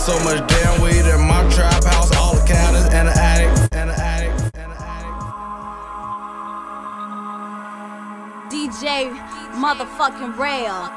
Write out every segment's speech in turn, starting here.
so much damn weed in my trap house, all the counters and the attic. DJ motherfucking Rail.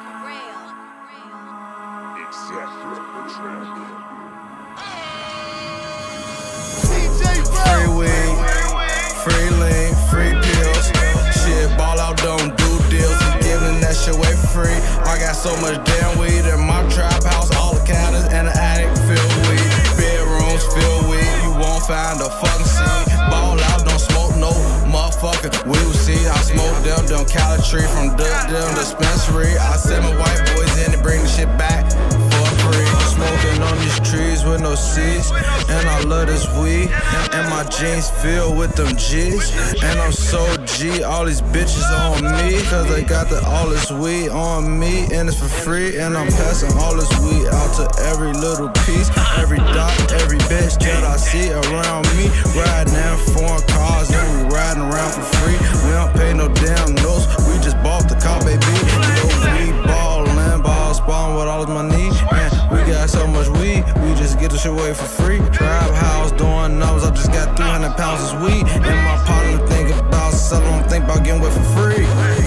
Free weed, free lean, free pills. Shit, ball out, don't do deals. Giving that shit away for free. I got so much damn weed in my trap house, all the counters and the attic filled weed. Bedrooms filled weed, you won't find a fucking seed. Ball out, don't smoke no motherfucker. We will see. I smoke them Cali tree from them dispensary. I send my white boys in to bring the shit back for free. Smoking on these trees with no seeds, and I love this weed. And my jeans filled with them G's, and I'm so G. All these bitches on me, cause they got all this weed on me, and it's for free. And I'm passing all this weed out to every little piece, every dot, every bitch that I see around me. Riding in foreign cars, and we riding around for free. We don't pay no damn notes, we just bought the car, baby. No weed ballin', ball spawn with all of my need. And we got so much weed, we just get the shit away for free. Trap house doing numbers, I just got 300 pounds of weed. And my partner think about selling, I'm think about getting away for free.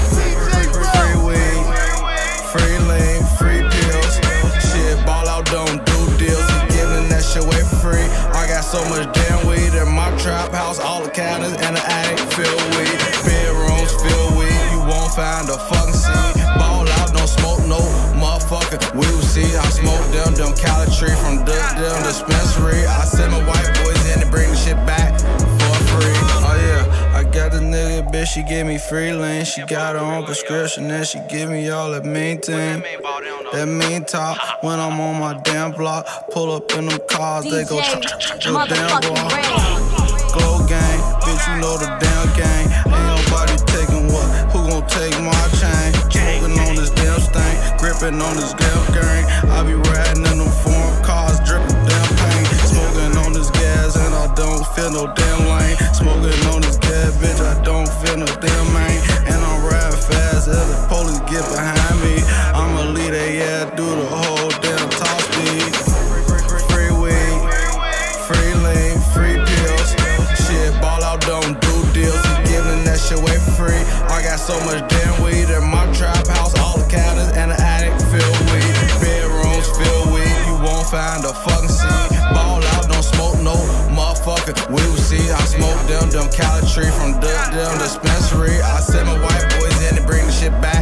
Free weed, free lean, free pills. Shit, ball out, don't do deals. Giving that shit away for free. I got so much damn weed in my trap house, all the counters and the attic filled weed. Bedrooms filled weed, you won't find a fucking seed. Ball out, don't smoke no motherfucker. We will see. I smoke them Cali tree from them dispensary. I send my white boys in to bring the shit back for free. Oh yeah, I got the nigga bitch, she gave me free lean. She got her own prescription and she give me all that mean thing. That mean talk when I'm on my damn block. Pull up in them cars, they go damn boy. Glow gang, bitch, you know the damn gang. Ain't nobody taking what, who gon' take my chain? Smoking on this damn stain, gripping on this damn gang. I be riding in them foreign cars, dripping damn pain. Smoking on this gas and I don't feel no damn lane. Smoking on this gas, bitch, I don't feel no damn main. And I'm riding fast as the police get behind me. I'ma lead they ass through the whole damn top speed. Free weed, free lean, free pills. Shit, ball out, don't do deals. Giving that shit away for free. I got so much damn weed in my trap house, all the counters and the attic filled weed. Bedrooms filled weed, you won't find a fucking seed. Ball out, don't smoke no motherfucker. We will see. I smoke them Cali tree from them dispensary. I send my white boys in to bring the shit back